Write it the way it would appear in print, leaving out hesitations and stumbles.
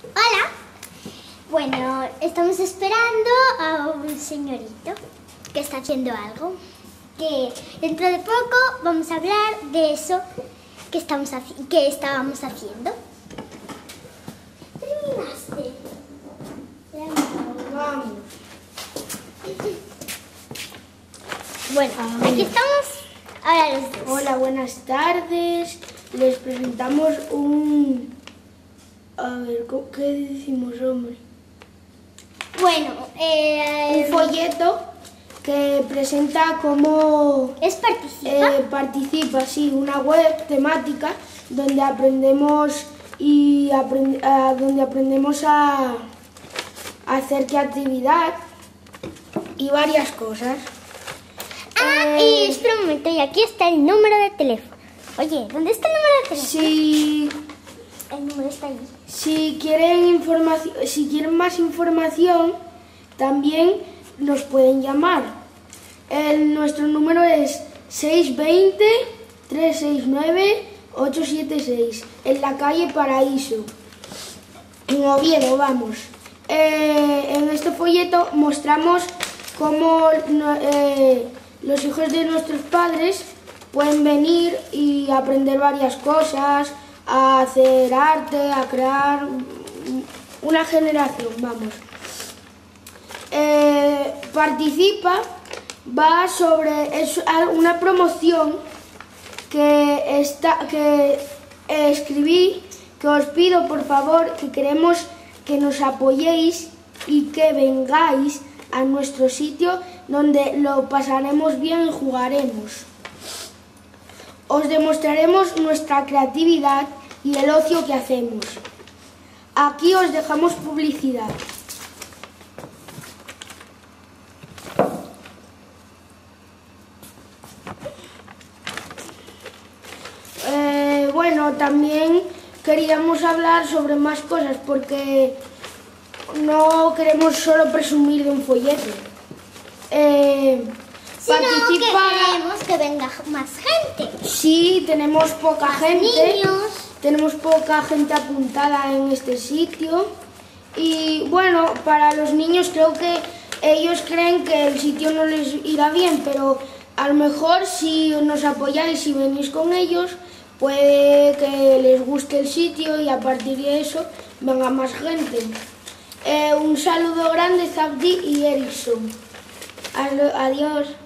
Hola. Bueno, estamos esperando a un señorito que está haciendo algo. Que dentro de poco vamos a hablar de eso que estábamos haciendo. ¿Terminaste? Vamos. Bueno, aquí estamos ahora los dos. Hola, buenas tardes. Les presentamos un... A ver, ¿qué decimos, hombre? Bueno, Un folleto que presenta cómo... ¿es participa? participa, sí, una web temática donde aprendemos donde aprendemos a hacer qué actividad y varias cosas. Y espera un momento, y aquí está el número de teléfono. Oye, ¿dónde está el número de teléfono? Si El número está allí. Si quieren más información, también nos pueden llamar. Nuestro número es 620-369-876, en la calle Paraíso, en Oviedo, vamos. En este folleto mostramos cómo los hijos de nuestros padres pueden venir y aprender varias cosas, a hacer arte, a crear una generación, vamos. Participa, va sobre una promoción que escribí, que os pido por favor, que queremos que nos apoyéis y que vengáis a nuestro sitio donde lo pasaremos bien y jugaremos. Os demostraremos nuestra creatividad y el ocio que hacemos. Aquí os dejamos publicidad. Bueno, también queríamos hablar sobre más cosas porque no queremos solo presumir de un folleto. Sino que queremos que venga más gente. Sí, tenemos poca gente. Niños. Tenemos poca gente apuntada en este sitio. Y bueno, para los niños creo que ellos creen que el sitio no les irá bien, pero a lo mejor si nos apoyáis y venís con ellos, puede que les guste el sitio y a partir de eso venga más gente. Un saludo grande, Zabdi y Erickson. Adiós.